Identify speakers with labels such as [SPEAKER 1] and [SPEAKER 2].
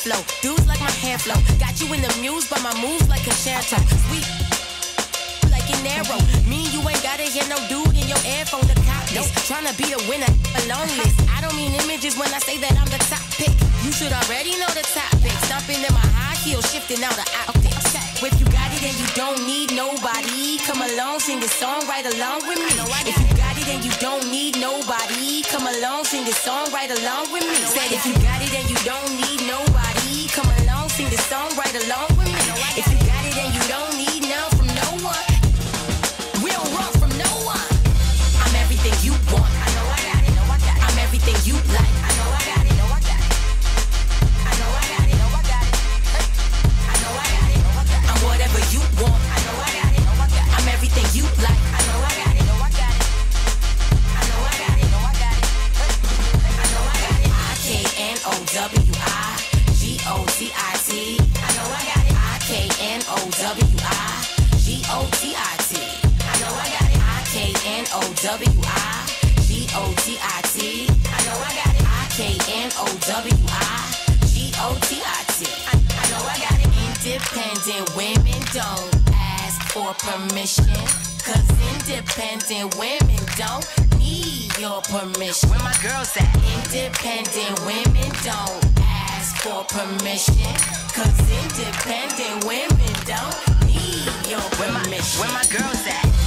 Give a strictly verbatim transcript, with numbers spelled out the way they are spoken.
[SPEAKER 1] flow. Dudes like my hair flow. Got you in the muse by my moves like concerto. Sweet like an arrow. Me, you ain't gotta hear no dude in your earphone to cop this. Tryna be a winner, alone list. I don't mean images when I say that I'm the top pick. You should already know the topic. Stomping in my high heels, shifting out the optics. If you got it and you don't need nobody, come along, sing this song right along with me. If you got it and you don't need nobody, come along, sing this song right along with me. Said if you got it and you don't need nobody, come along, sing this song right along with me. If you got it and you don't need none from no one, we don't run from no one. I'm everything you want. I know I got it. I'm everything you like. I know I got it. I know I got it. I know I got it. I'm whatever you want. I know I got it. I'm everything you like. I know I got it. I know I got it. I know I got it. I know I got it. I K N O W I G O T I T. I know I got it. I K N O W I G O T I T. I know I got it. I K N O W I G O T I T. I know I got it. I K N O W I G O T I T. I know I got it. Independent women don't ask for permission, cause independent women don't need your permission. Where my girls at? Independent women don't ask for permission, cause independent women don't need your permission. Where my, where my girls at?